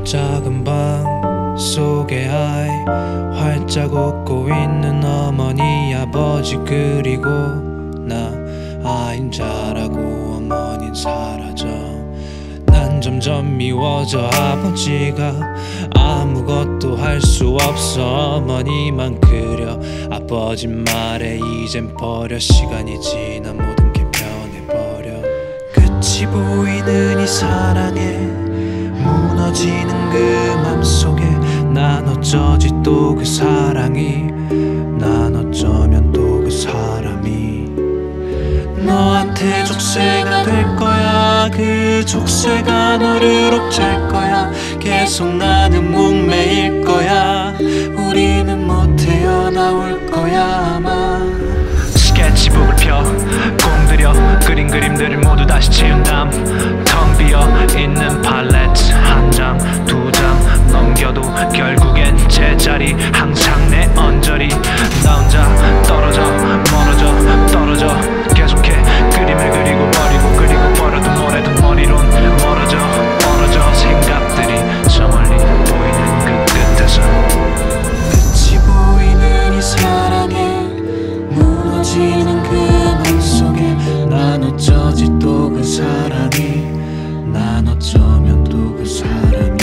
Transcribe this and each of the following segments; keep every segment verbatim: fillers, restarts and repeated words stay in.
작은 방 속에 아이 활짝 웃고 있는 어머니 아버지 그리고 나 아인 자라고 어머닌 사라져. 난 점점 미워져. 아버지가 아무것도 할 수 없어. 어머니만 그려. 아버지 말에 이젠 버려. 시간이 지나 모든 게 변해버려. 끝이 보이는 이 사랑에 무너지는 그 맘속에 난 어쩌지 또 그 사랑이 난 어쩌면 또 그 사람이 너한테 족쇄가 될 거야. 그 족쇄가 너를 옥죄할 거야. 계속 나는 목매일 거야. 우리는 못 헤어나올 거야 아마. 스케치북을 펴 공들여 그린 그림들을 모두 다시 지운 다음 텅 비어 있는 팔레트 한 장 두 장 넘겨도 결국엔 제자리. 항상 내 언저리 나 혼자 떨어져 멀어져 떨어져 계속해 그림을 그리고 버리고 그리고 버려도 뭐래도 머리론 멀어져 멀어져 생각들이 저 멀리 보이는 그 끝에서. 끝이 보이는 이 사랑에 무너지는 그 맘속에 난 어쩌지 또 그 사랑이 난 어쩌면 또 그 사람이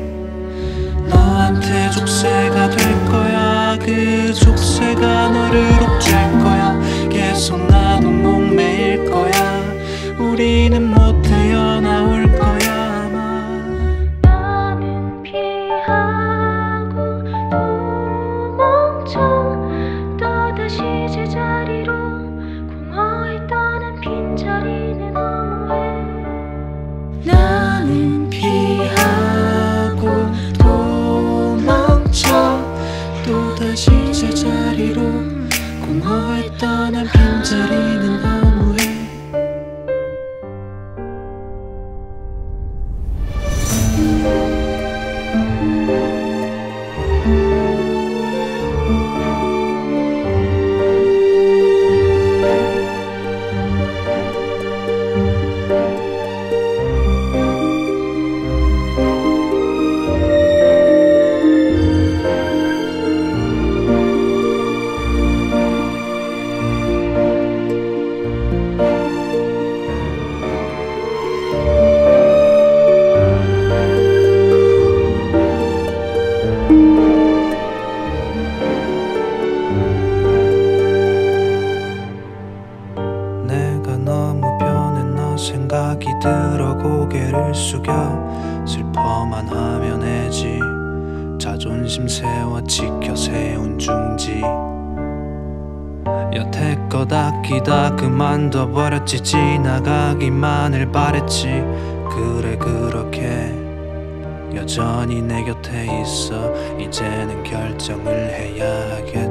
너한테 족쇄가 될 거야. 그 족쇄가 너를 옥죄할 거야. 계속 나도 목매일 거야. 우리는 못 헤어나올 거야 아마. 나는 피하고 도망쳐 또다시 제자리로 공허했던 빈자리는 너무해. 나는 피하고 도망쳐 또다시 제자리로 공허했던 한 빈자리는 너무해. 너무 변했나 생각이 들어 고개를 숙여 슬퍼만 하면 해지. 자존심 세워 지켜 세운 중지. 여태껏 아끼다 그만둬 버렸지. 지나가기만을 바랬지. 그래 그렇게 여전히 내 곁에 있어. 이제는 결정을 해야 하겠어.